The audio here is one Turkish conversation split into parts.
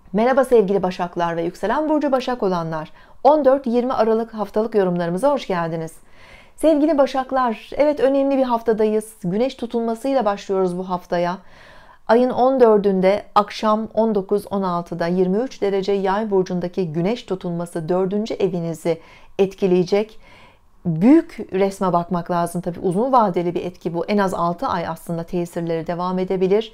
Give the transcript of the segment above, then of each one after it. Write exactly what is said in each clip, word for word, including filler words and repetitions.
Merhaba sevgili Başaklar ve yükselen burcu Başak olanlar. on dört yirmi Aralık haftalık yorumlarımıza hoş geldiniz. Sevgili Başaklar, evet önemli bir haftadayız. Güneş tutulmasıyla başlıyoruz bu haftaya. Ayın on dördünde akşam on dokuz on altıda yirmi üç derece Yay burcundaki güneş tutulması dördüncü evinizi etkileyecek. Büyük resme bakmak lazım tabii, uzun vadeli bir etki bu. En az altı ay aslında tesirleri devam edebilir.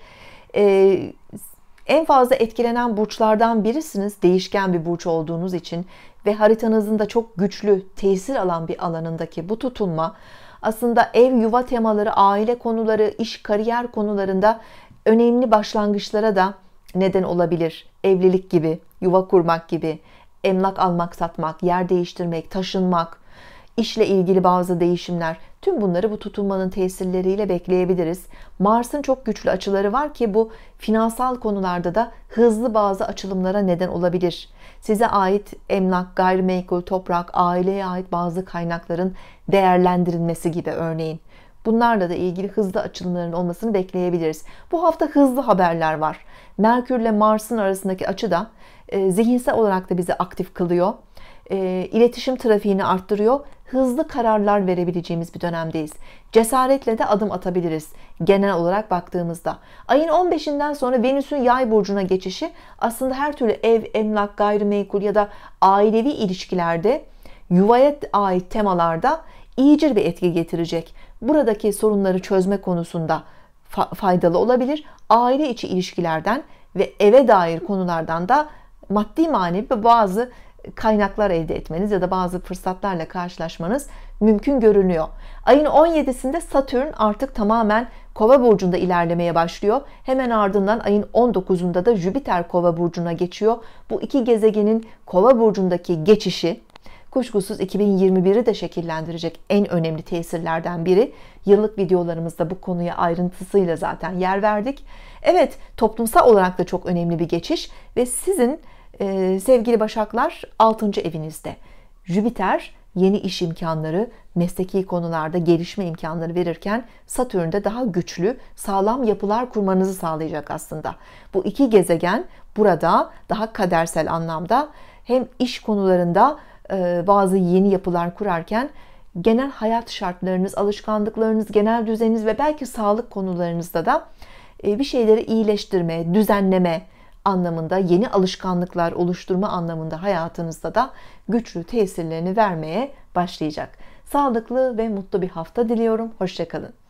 Ee, En fazla etkilenen burçlardan birisiniz, değişken bir burç olduğunuz için ve haritanızın da çok güçlü tesir alan bir alanındaki bu tutulma aslında ev, yuva temaları, aile konuları, iş, kariyer konularında önemli başlangıçlara da neden olabilir. Evlilik gibi, yuva kurmak gibi, emlak almak, satmak, yer değiştirmek, taşınmak, işle ilgili bazı değişimler, tüm bunları bu tutulmanın tesirleriyle bekleyebiliriz. Mars'ın çok güçlü açıları var ki bu finansal konularda da hızlı bazı açılımlara neden olabilir. Size ait emlak, gayrimenkul, toprak, aileye ait bazı kaynakların değerlendirilmesi gibi örneğin. Bunlarla da ilgili hızlı açılımların olmasını bekleyebiliriz. Bu hafta hızlı haberler var. Merkür ile Mars'ın arasındaki açı da e, zihinsel olarak da bizi aktif kılıyor. E, iletişim trafiğini arttırıyor. Hızlı kararlar verebileceğimiz bir dönemdeyiz. Cesaretle de adım atabiliriz genel olarak baktığımızda. Ayın on beşinden sonra Venüs'ün Yay burcuna geçişi aslında her türlü ev, emlak, gayrimenkul ya da ailevi ilişkilerde, yuvaya ait temalarda iyicil bir etki getirecek. Buradaki sorunları çözme konusunda faydalı olabilir. Aile içi ilişkilerden ve eve dair konulardan da maddi manevi bazı kaynaklar elde etmeniz ya da bazı fırsatlarla karşılaşmanız mümkün görünüyor. Ayın on yedisinde Satürn artık tamamen Kova burcunda ilerlemeye başlıyor. Hemen ardından ayın on dokuzunda da Jüpiter Kova burcuna geçiyor. Bu iki gezegenin Kova burcundaki geçişi kuşkusuz iki bin yirmi biri de şekillendirecek en önemli tesirlerden biri. Yıllık videolarımızda bu konuya ayrıntısıyla zaten yer verdik. Evet, toplumsal olarak da çok önemli bir geçiş ve sizin Ee, sevgili Başaklar altıncı evinizde. Jüpiter yeni iş imkanları, mesleki konularda gelişme imkanları verirken Satürn'de daha güçlü, sağlam yapılar kurmanızı sağlayacak aslında. Bu iki gezegen burada daha kadersel anlamda hem iş konularında e, bazı yeni yapılar kurarken genel hayat şartlarınız, alışkanlıklarınız, genel düzeniniz ve belki sağlık konularınızda da e, bir şeyleri iyileştirme, düzenleme anlamında, yeni alışkanlıklar oluşturma anlamında hayatınızda da güçlü tesirlerini vermeye başlayacak. Sağlıklı ve mutlu bir hafta diliyorum. Hoşça kalın.